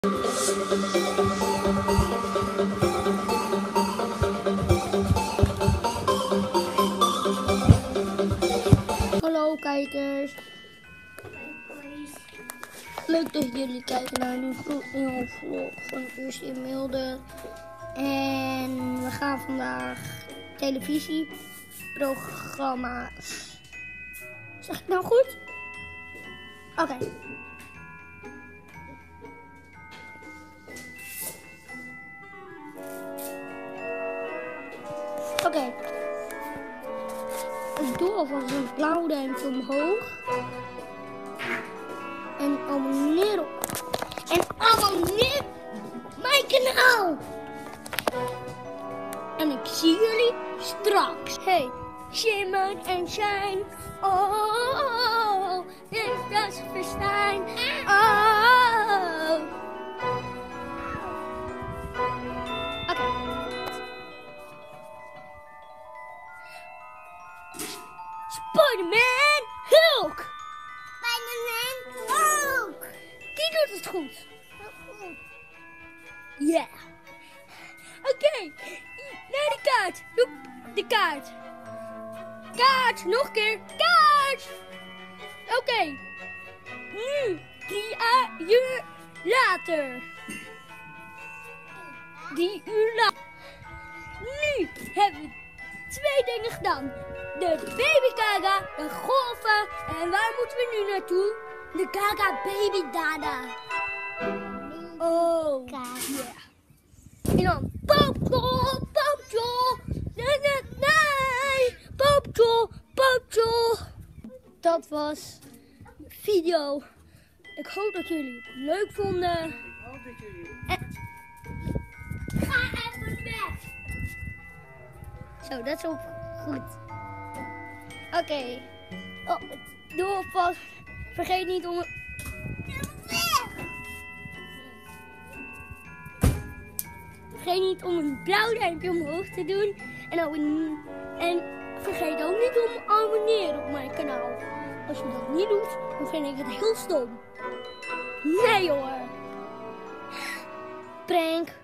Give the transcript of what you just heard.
Hallo kijkers. Leuk dat jullie kijken naar een nieuwe vlog van Ursie en Milde. En we gaan vandaag televisieprogramma's. Zeg ik nou goed? Oké. Oké. Ik doe alvast een blauw duimpje omhoog. En abonneer mijn kanaal. En ik zie jullie straks. Hey, shimmer en shine. Oh, dit is verstijn. Oh. Oké. Spider-Man Hulk. Spider-Man Hulk. Die doet het goed. Ja. Yeah. Oké. Naar de kaart. Doe de kaart. Kaart. Nog een keer. Kaart. Oké. Nu. 3 uur later. 3 uur later. Nu hebben we 2 dingen gedaan. De baby Gaga, de golven. En waar moeten we nu naartoe? De Gaga Baby Dada. Oh, yeah. En dan Popjo. Nee. Popjo. Dat was de video. Ik hoop dat jullie het leuk vonden. Ga even weg. Zo, dat is ook goed. Oké. Oh, doe alvast. Vergeet niet om... Vergeet niet om een blauw duimpje omhoog te doen. En vergeet ook niet om te abonneren op mijn kanaal. Als je dat niet doet, dan vind ik het heel stom. Nee hoor. Prank.